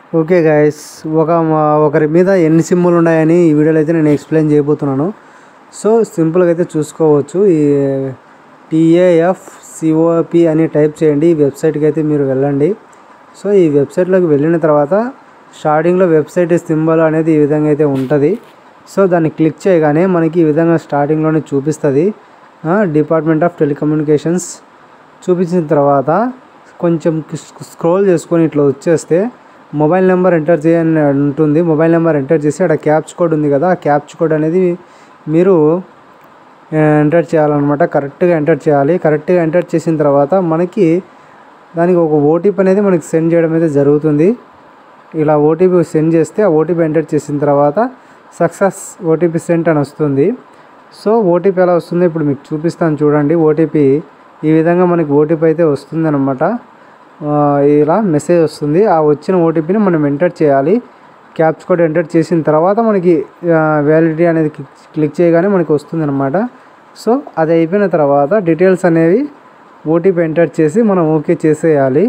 Okay guys, ఒకరి మీద ఎన్ని సింబల్ ఉన్నాయని ఈ వీడియోలో అయితే నేను ఎక్స్ప్లెయిన్ చేయబోతున్నాను. సో సింపుల్గా అయితే చూసుకోవచ్చు. ఈ TAFCOP అని టైప్ చేయండి. ఈ వెబ్సైట్కి అయితే మీరు వెళ్ళండి. సో ఈ వెబ్సైట్లోకి వెళ్ళిన తర్వాత స్టార్టింగ్లో వెబ్సైట్ సింబల్ అనేది ఈ విధంగా అయితే ఉంటుంది. సో దాన్ని క్లిక్ చేయగానే మనకి ఈ విధంగా స్టార్టింగ్లోనే చూపిస్తుంది. డిపార్ట్మెంట్ ఆఫ్ టెలికమ్యూనికేషన్స్ చూపించిన తర్వాత కొంచెం స్క్రోల్ చేసుకొని ఇట్లా వచ్చేస్తే మొబైల్ నెంబర్ ఎంటర్ చేయని ఉంటుంది. మొబైల్ నెంబర్ ఎంటర్ చేసి అక్కడ క్యాప్చ్ కోడ్ ఉంది కదా, ఆ క్యాప్చ్ కోడ్ అనేది మీరు ఎంటర్ చేయాలన్నమాట. కరెక్ట్గా ఎంటర్ చేయాలి. కరెక్ట్గా ఎంటర్ చేసిన తర్వాత మనకి దానికి ఒక ఓటీపీ అనేది మనకి సెండ్ చేయడం అయితే జరుగుతుంది. ఇలా ఓటీపీ సెండ్ చేస్తే ఆ ఓటీపీ ఎంటర్ చేసిన తర్వాత సక్సెస్ ఓటీపీ సెంట్ అని వస్తుంది. సో ఓటీపీ ఎలా వస్తుందో ఇప్పుడు మీకు చూపిస్తాను చూడండి. ఓటీపీ ఈ విధంగా మనకి ఓటీపీ అయితే వస్తుంది అన్నమాట. ఇలా మెసేజ్ వస్తుంది. ఆ వచ్చిన ఓటీపీని మనం ఎంటర్ చేయాలి. క్యాప్చ్ కోడ్ ఎంటర్ చేసిన తర్వాత మనకి వ్యాలిడిటీ అనేది క్లిక్ చేయగానే మనకి వస్తుంది అన్నమాట. సో అది అయిపోయిన తర్వాత డీటెయిల్స్ అనేవి ఓటీపీ ఎంటర్ చేసి మనం ఓకే చేసేయాలి.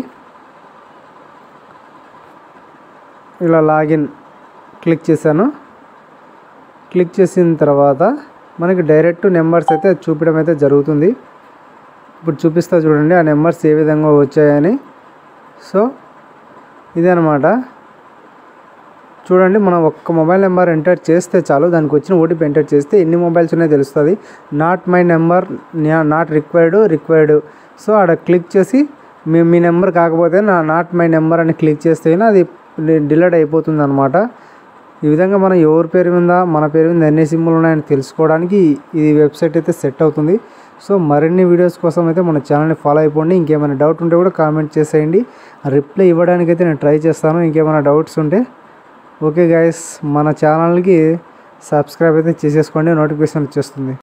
ఇలా లాగిన్ క్లిక్ చేశాను. క్లిక్ చేసిన తర్వాత మనకి డైరెక్ట్ నెంబర్స్ అయితే చూపించడం అయితే జరుగుతుంది. ఇప్పుడు చూపిస్తా చూడండి ఆ నెంబర్స్ ఏ విధంగా వచ్చాయని. సో ఇదే అనమాట. చూడండి, మనం ఒక్క మొబైల్ నెంబర్ ఎంటర్ చేస్తే చాలు, దానికి వచ్చిన ఓటీపీ ఎంటర్ చేస్తే ఎన్ని మొబైల్స్ ఉన్నాయో తెలుస్తుంది. Not my number, not required. So ఆడ క్లిక్ చేసి మీ నెంబర్ కాకపోతే నాట్ మై నెంబర్ అని క్లిక్ చేస్తే అది డిలీట్ అయిపోతుంది అనమాట. ఈ విధంగా మనం ఎవరి పేరు మీద మన పేరు మీద ఎన్ని సింబల్ ఉన్నాయని తెలుసుకోవడానికి ఈ వెబ్సైట్ అయితే సెట్ అవుతుంది. సో మరిన్ని వీడియోస్ కోసం అయితే మన ఛానల్ని ఫాలో అయిపోండి. ఇంకేమైనా డౌట్ ఉంటే కూడా కామెంట్ చేసేయండి. రిప్లై ఇవ్వడానికి అయితే నేను ట్రై చేస్తాను ఇంకేమైనా డౌట్స్ ఉంటే. ఓకే గైస్, మన ఛానల్కి సబ్స్క్రైబ్ అయితే చేసేసుకోండి, నోటిఫికేషన్ వచ్చేస్తుంది.